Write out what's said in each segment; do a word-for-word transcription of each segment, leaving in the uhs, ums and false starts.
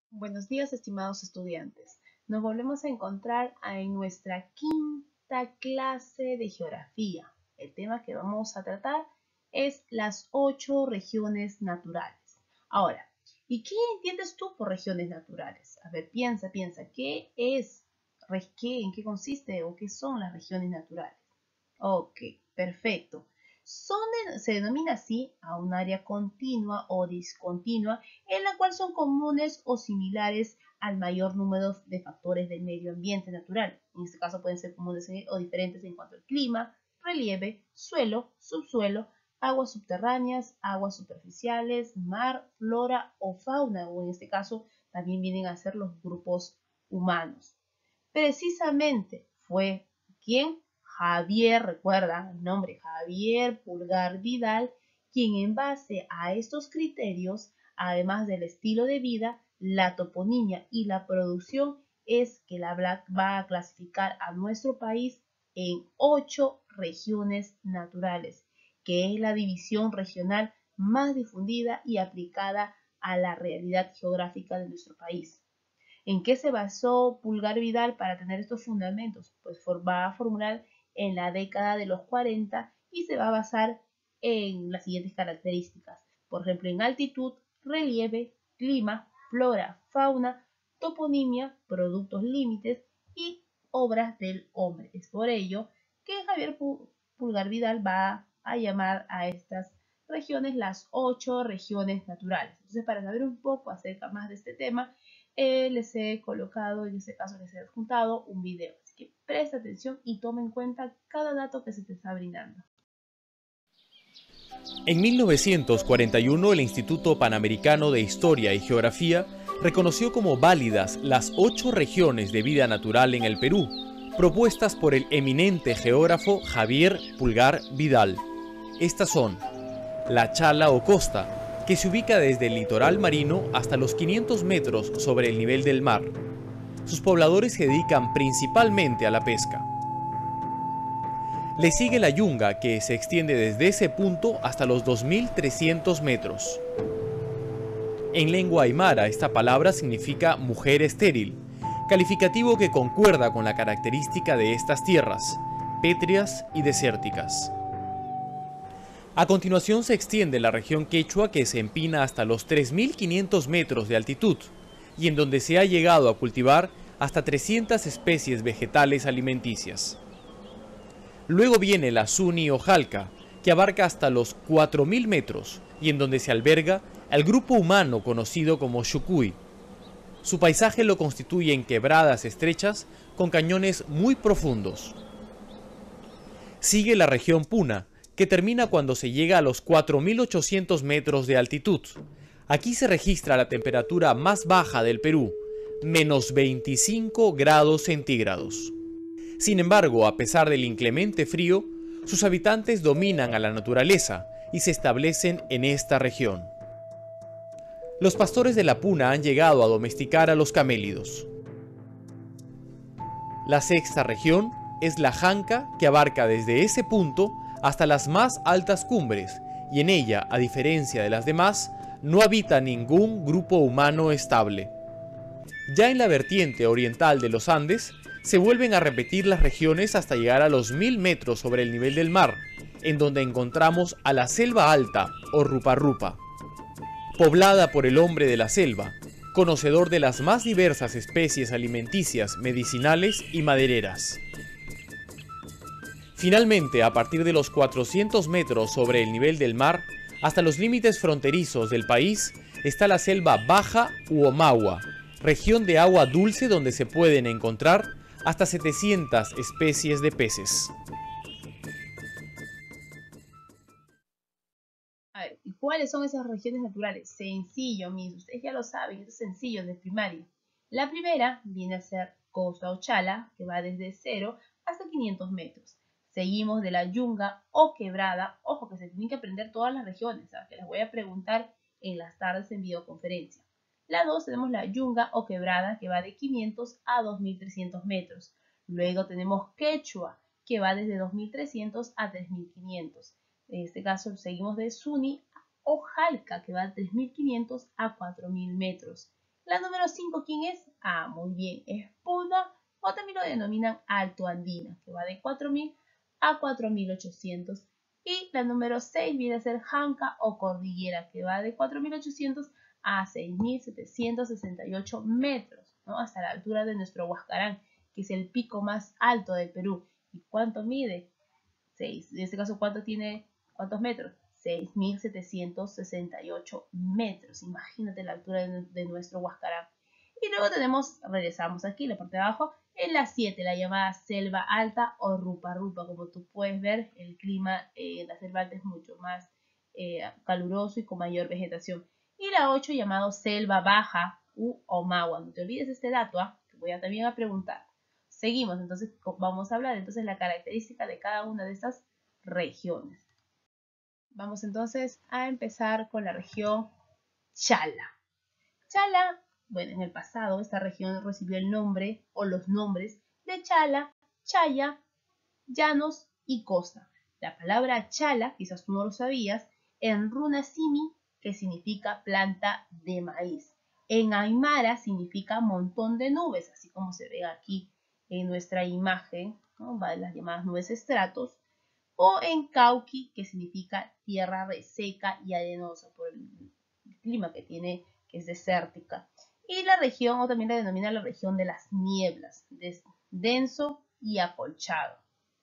Buenos días, estimados estudiantes. Nos volvemos a encontrar en nuestra quinta clase de geografía. El tema que vamos a tratar es las ocho regiones naturales. Ahora, ¿y qué entiendes tú por regiones naturales? A ver, piensa, piensa, ¿qué es, qué, en qué consiste o qué son las regiones naturales? Ok, perfecto. Son de- se denomina así a un área continua o discontinua en la cual son comunes o similares al mayor número de factores del medio ambiente natural. En este caso pueden ser comunes o diferentes en cuanto al clima, relieve, suelo, subsuelo, aguas subterráneas, aguas superficiales, mar, flora o fauna, o en este caso también vienen a ser los grupos humanos. Precisamente fue quien Javier, recuerda el nombre Javier Pulgar Vidal, quien en base a estos criterios, además del estilo de vida, la toponimia y la producción, es que la va a clasificar a nuestro país en ocho regiones naturales, que es la división regional más difundida y aplicada a la realidad geográfica de nuestro país. ¿En qué se basó Pulgar Vidal para tener estos fundamentos? Pues va a formular en la década de los cuarenta y se va a basar en las siguientes características. Por ejemplo, en altitud, relieve, clima, flora, fauna, toponimia, productos límites y obras del hombre. Es por ello que Javier Pulgar Vidal va a llamar a estas regiones las ocho regiones naturales. Entonces, para saber un poco acerca más de este tema, eh, les he colocado, en este caso les he adjuntado un video. Así que presta atención y toma en cuenta cada dato que se te está brindando. En mil novecientos cuarenta y uno, el Instituto Panamericano de Historia y Geografía reconoció como válidas las ocho regiones de vida natural en el Perú, propuestas por el eminente geógrafo Javier Pulgar Vidal. Estas son: la Chala o Costa, que se ubica desde el litoral marino hasta los quinientos metros sobre el nivel del mar. Sus pobladores se dedican principalmente a la pesca. Le sigue la Yunga, que se extiende desde ese punto hasta los dos mil trescientos metros. En lengua aymara, esta palabra significa mujer estéril, calificativo que concuerda con la característica de estas tierras, pétreas y desérticas. A continuación se extiende la región quechua, que se empina hasta los tres mil quinientos metros de altitud y en donde se ha llegado a cultivar hasta trescientas especies vegetales alimenticias. Luego viene la Suni o Jalca, que abarca hasta los cuatro mil metros y en donde se alberga el grupo humano conocido como Xucuy. Su paisaje lo constituyen quebradas estrechas con cañones muy profundos. Sigue la región Puna, que termina cuando se llega a los cuatro mil ochocientos metros de altitud. Aquí se registra la temperatura más baja del Perú, menos veinticinco grados centígrados. Sin embargo, a pesar del inclemente frío, sus habitantes dominan a la naturaleza y se establecen en esta región. Los pastores de la Puna han llegado a domesticar a los camélidos. La sexta región es la Janca, que abarca desde ese punto hasta las más altas cumbres, y en ella, a diferencia de las demás, no habita ningún grupo humano estable. Ya en la vertiente oriental de los Andes, se vuelven a repetir las regiones hasta llegar a los mil metros sobre el nivel del mar, en donde encontramos a la selva alta o Rupa-Rupa, poblada por el hombre de la selva, conocedor de las más diversas especies alimenticias, medicinales y madereras. Finalmente, a partir de los cuatrocientos metros sobre el nivel del mar, hasta los límites fronterizos del país, está la selva baja u Omagua, región de agua dulce donde se pueden encontrar hasta setecientas especies de peces. A ver, ¿y cuáles son esas regiones naturales? Sencillo, mis, ustedes ya lo saben, esto es sencillo de primaria. La primera viene a ser Costa o Chala, que va desde cero hasta quinientos metros. Seguimos de la Yunga o Quebrada. Ojo que se tienen que aprender todas las regiones, ¿sabes? Que las voy a preguntar en las tardes en videoconferencia. La dos tenemos la Yunga o Quebrada, que va de quinientos a dos mil trescientos metros. Luego tenemos Quechua, que va desde dos mil trescientos a tres mil quinientos. En este caso seguimos de Suni o Jalca, que va de tres mil quinientos a cuatro mil metros. La número cinco, ¿quién es? Ah, muy bien, es Puna, o también lo denominan Alto Andina, que va de cuatro mil a cuatro mil ochocientos. Y la número seis viene a ser Janca o Cordillera, que va de cuatro mil ochocientos a seis mil setecientos sesenta y ocho metros, ¿no? Hasta la altura de nuestro Huascarán, que es el pico más alto del Perú. ¿Y cuánto mide? seis. En este caso, ¿cuánto tiene? ¿Cuántos metros? seis mil setecientos sesenta y ocho metros. Imagínate la altura de, de nuestro Huascarán. Y luego tenemos, regresamos aquí, la parte de abajo, en la siete, la llamada selva alta o rupa rupa. Como tú puedes ver, el clima eh, en la selva alta es mucho más eh, caluroso y con mayor vegetación. Y la ocho, llamado selva baja u Omagua. No te olvides este dato, ¿eh? Te voy a también a preguntar. Seguimos, entonces vamos a hablar entonces la característica de cada una de estas regiones. Vamos entonces a empezar con la región Chala. Chala, bueno, en el pasado esta región recibió el nombre o los nombres de Chala, Chaya, Llanos y Costa. La palabra Chala, quizás tú no lo sabías, en runa simi, que significa planta de maíz. En aymara significa montón de nubes, así como se ve aquí en nuestra imagen, ¿no? Las llamadas nubes estratos. O en cauqui, que significa tierra reseca y arenosa por el clima que tiene, que es desértica. Y la región, o también la denomina la región de las nieblas, denso y acolchado.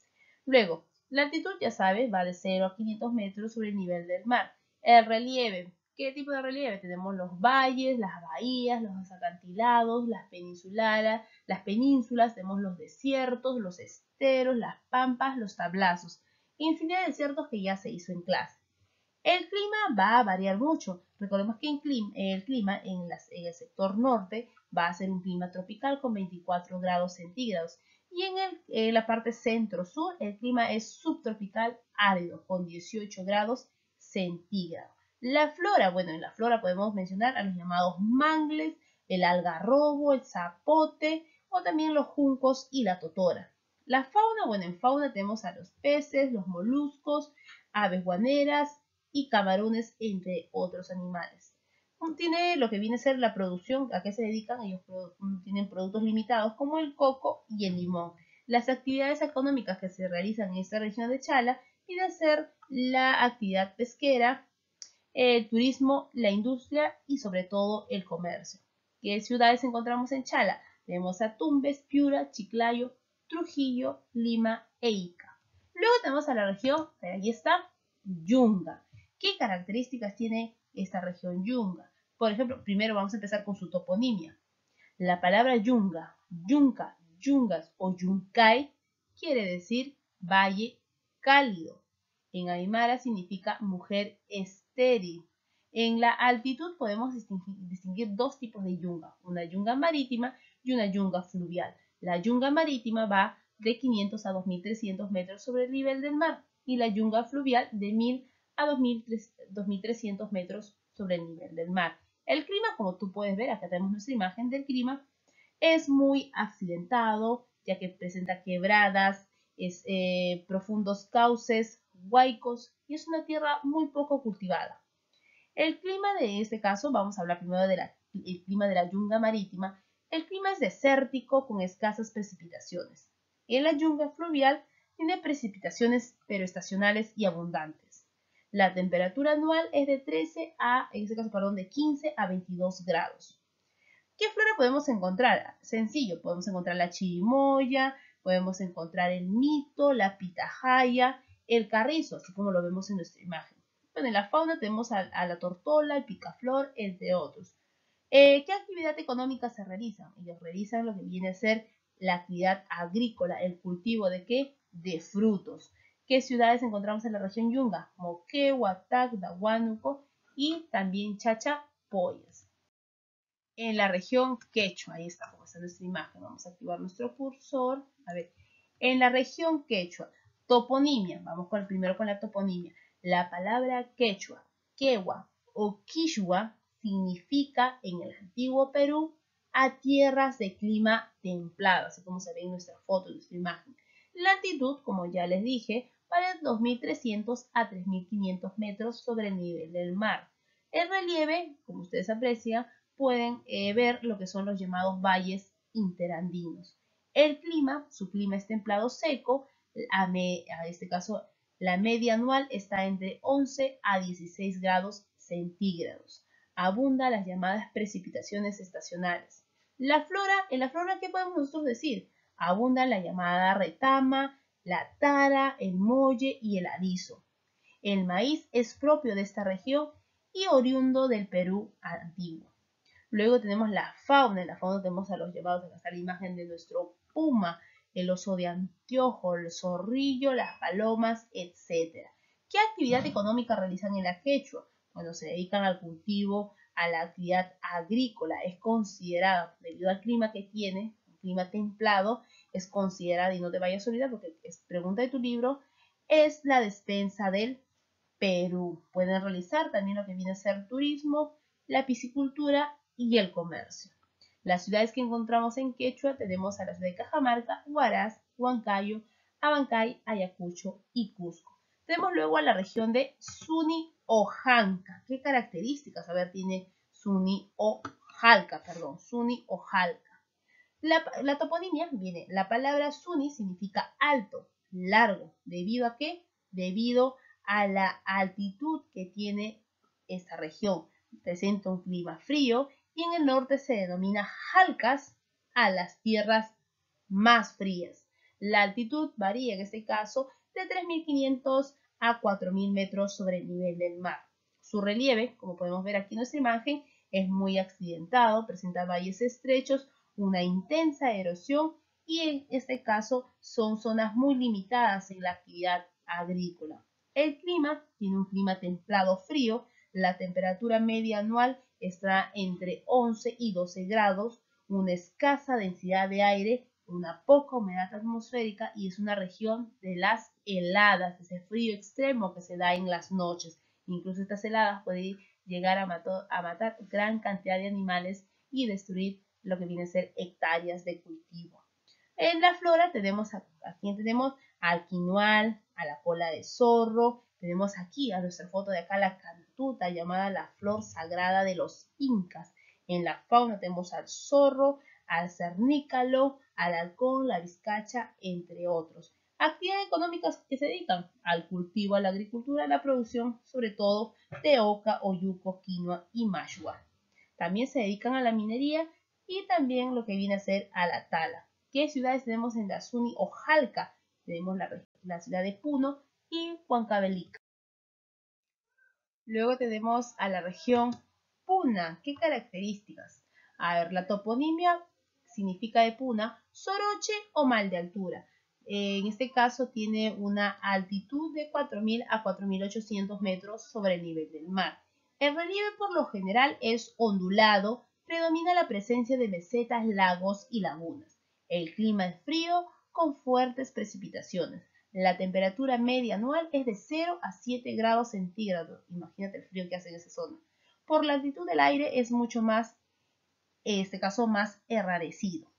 Luego, la altitud, ya sabes, va de cero a quinientos metros sobre el nivel del mar. El relieve, ¿qué tipo de relieve? Tenemos los valles, las bahías, los acantilados, las peninsulares, las penínsulas, tenemos los desiertos, los esteros, las pampas, los tablazos. Infinidad de desiertos que ya se hizo en clase. El clima va a variar mucho. Recordemos que el clima, el clima en, las, en el sector norte va a ser un clima tropical con veinticuatro grados centígrados. Y en, el, en la parte centro-sur el clima es subtropical árido con dieciocho grados centígrados. La flora, bueno, en la flora podemos mencionar a los llamados mangles, el algarrobo, el zapote o también los juncos y la totora. La fauna, bueno, en fauna tenemos a los peces, los moluscos, aves guaneras y camarones, entre otros animales. Tiene lo que viene a ser la producción, a qué se dedican, ellos tienen productos limitados como el coco y el limón. Las actividades económicas que se realizan en esta región de Chala viene a ser la actividad pesquera, el turismo, la industria y sobre todo el comercio. ¿Qué ciudades encontramos en Chala? Tenemos a Tumbes, Piura, Chiclayo, Trujillo, Lima e Ica. Luego tenemos a la región, ahí está, Yunga. ¿Qué características tiene esta región Yunga? Por ejemplo, primero vamos a empezar con su toponimia. La palabra Yunga, Yunca, Yungas o Yuncay quiere decir valle cálido. En aymara significa mujer estéril. En la altitud podemos distinguir, distinguir dos tipos de yunga, una yunga marítima y una yunga fluvial. La yunga marítima va de quinientos a dos mil trescientos metros sobre el nivel del mar y la yunga fluvial de mil a dos mil trescientos metros sobre el nivel del mar. El clima, como tú puedes ver, acá tenemos nuestra imagen del clima, es muy accidentado, ya que presenta quebradas, es, eh, profundos cauces, huaicos y es una tierra muy poco cultivada. El clima de este caso, vamos a hablar primero del de clima de la yunga marítima. El clima es desértico con escasas precipitaciones. En la yunga fluvial tiene precipitaciones pero estacionales y abundantes. La temperatura anual es de trece a, en este caso, perdón, de quince a veintidós grados. ¿Qué flora podemos encontrar? Sencillo, podemos encontrar la chirimoya, podemos encontrar el mito, la pitahaya, el carrizo, así como lo vemos en nuestra imagen. Bueno, en la fauna tenemos a, a la tortola, el picaflor, entre otros. Eh, ¿Qué actividad económica se realiza? Ellos realizan lo que viene a ser la actividad agrícola, el cultivo de qué? De frutos. ¿Qué ciudades encontramos en la región Yunga? Moquegua, Tacna, Huánuco y también Chachapoyas. En la región Quechua, ahí está, como está nuestra imagen, vamos a activar nuestro cursor, a ver, en la región Quechua, toponimia, vamos con el primero con la toponimia, la palabra Quechua, Quechua o Quichua significa en el antiguo Perú a tierras de clima templado, así como se ve en nuestra foto, en nuestra imagen. La altitud, como ya les dije, va de dos mil trescientos a tres mil quinientos metros sobre el nivel del mar. El relieve, como ustedes aprecian, pueden eh, ver lo que son los llamados valles interandinos. El clima, su clima es templado seco, a, me, a este caso la media anual está entre once a dieciséis grados centígrados. Abunda las llamadas precipitaciones estacionales. La flora, en la flora, ¿qué podemos nosotros decir? Abunda la llamada retama, la tara, el molle y el aliso. El maíz es propio de esta región y oriundo del Perú antiguo. Luego tenemos la fauna. En la fauna tenemos a los llamados, acá está la imagen de nuestro puma, el oso de anteojo, el zorrillo, las palomas, etcétera. ¿Qué actividad económica realizan en la quechua? Bueno, se dedican al cultivo, a la actividad agrícola. Es considerada, debido al clima que tiene, un clima templado, es considerada, y no te vayas a olvidar porque es pregunta de tu libro, es la despensa del Perú. Pueden realizar también lo que viene a ser turismo, la piscicultura y el comercio. Las ciudades que encontramos en Quechua tenemos a la ciudad de Cajamarca, Huaraz, Huancayo, Abancay, Ayacucho y Cusco. Tenemos luego a la región de Suni o Jalca. ¿Qué características? A ver, tiene Suni o Jalca, perdón, Suni o Jalca. La, la toponimia viene, la palabra Suni significa alto, largo. ¿Debido a qué? Debido a la altitud que tiene esta región. Presenta un clima frío y en el norte se denomina Jalcas a las tierras más frías. La altitud varía en este caso de tres mil quinientos a cuatro mil metros sobre el nivel del mar. Su relieve, como podemos ver aquí en nuestra imagen, es muy accidentado, presenta valles estrechos, una intensa erosión y en este caso son zonas muy limitadas en la actividad agrícola. El clima tiene un clima templado frío, la temperatura media anual está entre once y doce grados, una escasa densidad de aire, una poca humedad atmosférica y es una región de las heladas, ese frío extremo que se da en las noches. Incluso estas heladas pueden llegar a, mato, a matar gran cantidad de animales y destruir lo que viene a ser hectáreas de cultivo. En la flora tenemos, aquí tenemos al quinoal, a la cola de zorro, tenemos aquí a nuestra foto de acá la cantuta llamada la flor sagrada de los incas. En la fauna tenemos al zorro, al cernícalo, al halcón, la vizcacha, entre otros. Actividades económicas que se dedican al cultivo, a la agricultura, a la producción, sobre todo de oca, oyuco, quinoa y mashua. También se dedican a la minería y también lo que viene a ser a la tala. ¿Qué ciudades tenemos en la Suni o Jalca? Tenemos la, la ciudad de Puno y Huancavelica. Luego tenemos a la región Puna. ¿Qué características? A ver, la toponimia significa de Puna, soroche o mal de altura. En este caso tiene una altitud de cuatro mil a cuatro mil ochocientos metros sobre el nivel del mar. El relieve por lo general es ondulado, predomina la presencia de mesetas, lagos y lagunas. El clima es frío con fuertes precipitaciones. La temperatura media anual es de cero a siete grados centígrados. Imagínate el frío que hace en esa zona. Por la altitud del aire es mucho más, en este caso, más enrarecido.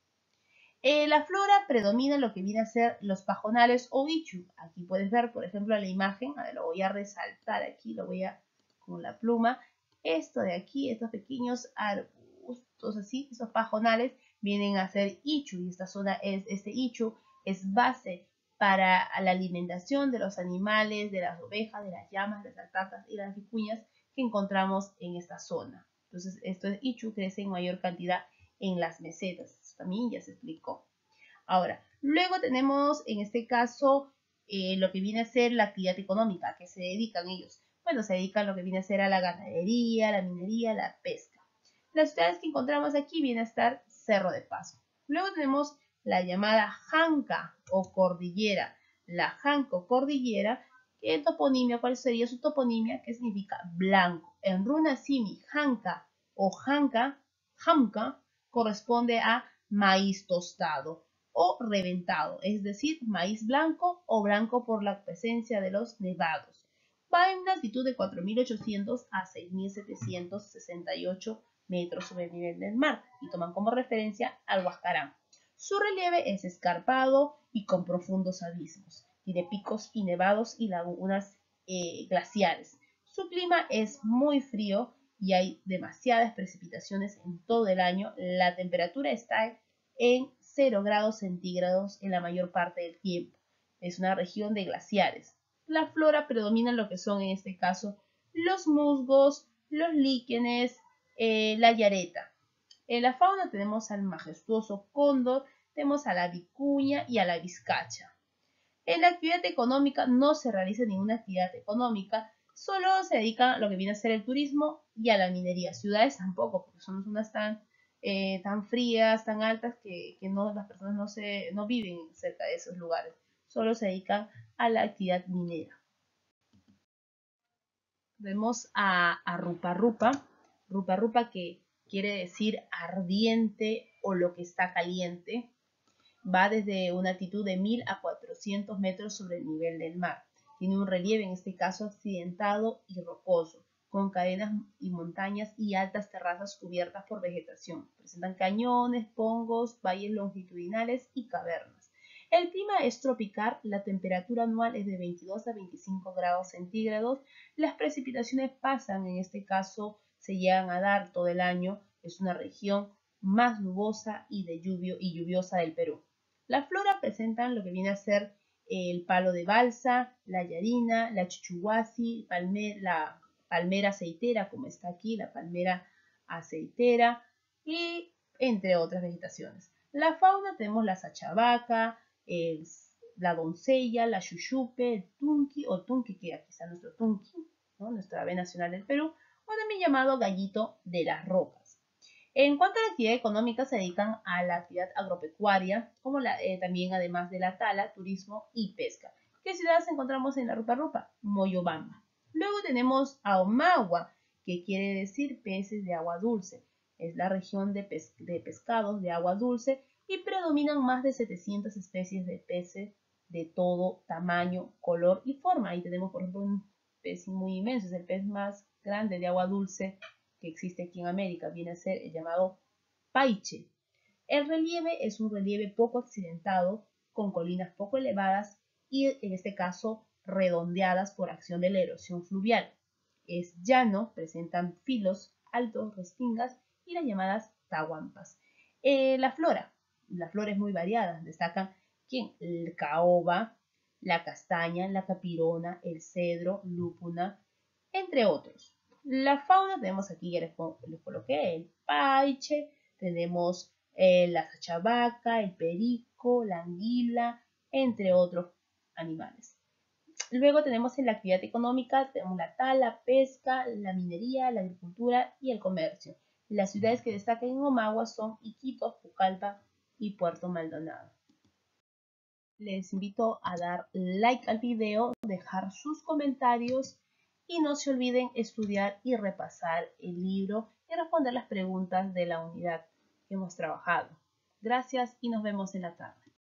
En la flora predomina lo que viene a ser los pajonales o ichu. Aquí puedes ver, por ejemplo, la imagen. A ver, lo voy a resaltar aquí, lo voy a con la pluma. Esto de aquí, estos pequeños arbustos así, esos pajonales, vienen a ser ichu. Y esta zona es, este ichu es base para la alimentación de los animales, de las ovejas, de las llamas, de las alpacas y las vicuñas que encontramos en esta zona. Entonces, esto es ichu, crece en mayor cantidad en las mesetas. Esto también ya se explicó. Ahora, luego tenemos en este caso eh, lo que viene a ser la actividad económica, que se dedican ellos. Bueno, se dedican a lo que viene a ser a la ganadería, la minería, la pesca. Las ciudades que encontramos aquí viene a estar Cerro de Paso. Luego tenemos la llamada Janca o cordillera. La Janca o cordillera, ¿qué toponimia? ¿Cuál sería su toponimia? Que significa blanco. En runa simi, Janca o Janca, Jamca, corresponde a maíz tostado o reventado, es decir, maíz blanco o blanco por la presencia de los nevados. Va en una altitud de cuatro mil ochocientos a seis mil setecientos sesenta y ocho metros sobre el nivel del mar y toman como referencia al Huascarán. Su relieve es escarpado y con profundos abismos. Tiene picos y nevados y lagunas eh, glaciares. Su clima es muy frío y hay demasiadas precipitaciones en todo el año. La temperatura está en cero grados centígrados en la mayor parte del tiempo. Es una región de glaciares. La flora predomina lo que son en este caso los musgos, los líquenes, eh, la yareta. En la fauna tenemos al majestuoso cóndor, tenemos a la vicuña y a la vizcacha. En la actividad económica no se realiza ninguna actividad económica, solo se dedica a lo que viene a ser el turismo y a la minería. Ciudades tampoco, porque son zonas tan, eh, tan frías, tan altas, que, que no, las personas no, se, no viven cerca de esos lugares. Solo se dedican a la actividad minera. Vemos a, a Rupa Rupa, Rupa Rupa que quiere decir ardiente o lo que está caliente. Va desde una altitud de mil a cuatrocientos metros sobre el nivel del mar. Tiene un relieve, en este caso, accidentado y rocoso, con cadenas y montañas y altas terrazas cubiertas por vegetación. Presentan cañones, pongos, valles longitudinales y cavernas. El clima es tropical, la temperatura anual es de veintidós a veinticinco grados centígrados. Las precipitaciones pasan, en este caso, se llegan a dar todo el año. Es una región más nubosa y, de lluvio, y lluviosa del Perú. La flora presentan lo que viene a ser el palo de balsa, la yarina, la chuchuhuasi, palmer, la palmera aceitera, como está aquí, la palmera aceitera, y entre otras vegetaciones. La fauna tenemos la sachabaca, el, la doncella, la xuyupe, el tunqui o tunqui, que aquí está nuestro tunqui, ¿no? Nuestra ave nacional del Perú, o también llamado gallito de las rocas. En cuanto a la actividad económica, se dedican a la actividad agropecuaria, como la, eh, también además de la tala, turismo y pesca. ¿Qué ciudades encontramos en la Rupa Rupa? Moyobamba. Luego tenemos a Omagua, que quiere decir peces de agua dulce. Es la región de, pes de pescados de agua dulce y predominan más de setecientas especies de peces de todo tamaño, color y forma. Ahí tenemos, por ejemplo, un pez muy inmenso, es el pez más grande de agua dulce que existe aquí en América, viene a ser el llamado paiche. El relieve es un relieve poco accidentado, con colinas poco elevadas y en este caso redondeadas por acción de la erosión fluvial. Es llano, presentan filos altos, restingas y las llamadas tahuampas. Eh, la flora, la flora es muy variada, destacan ¿quién? El caoba, la castaña, la capirona, el cedro, lúpuna, entre otros. La fauna tenemos aquí, ya les, les coloqué, el paiche, tenemos eh, la sachabaca, el perico, la anguila, entre otros animales. Luego tenemos en la actividad económica, tenemos la tala, pesca, la minería, la agricultura y el comercio. Las ciudades que destacan en Omagua son Iquitos, Pucallpa y Puerto Maldonado. Les invito a dar like al video, dejar sus comentarios y no se olviden estudiar y repasar el libro y responder las preguntas de la unidad que hemos trabajado. Gracias y nos vemos en la tarde.